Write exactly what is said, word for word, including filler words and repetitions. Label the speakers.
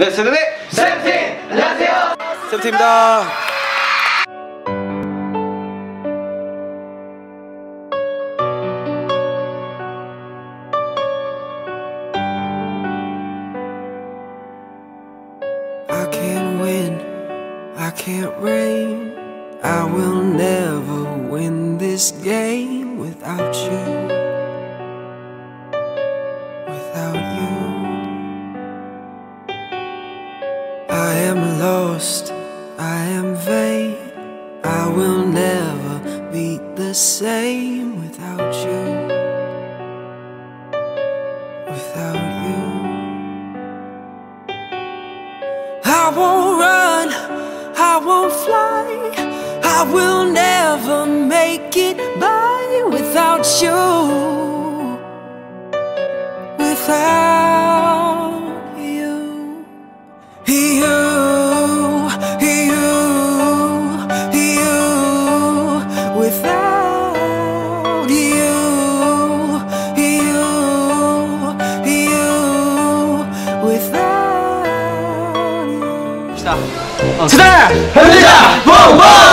Speaker 1: 레슨의 샘팀! 안녕하세요! 샘팀입니다.
Speaker 2: I can't win, I can't reign. I will never win this game without you. Without you, I am lost, I am vain. I will never be the same without you. Without you, I won't run, I won't fly. I will never make it by without you. Without you, you, you, you. Without you, you, you. Without you.
Speaker 1: 시작! 현대자! 뽕뽕!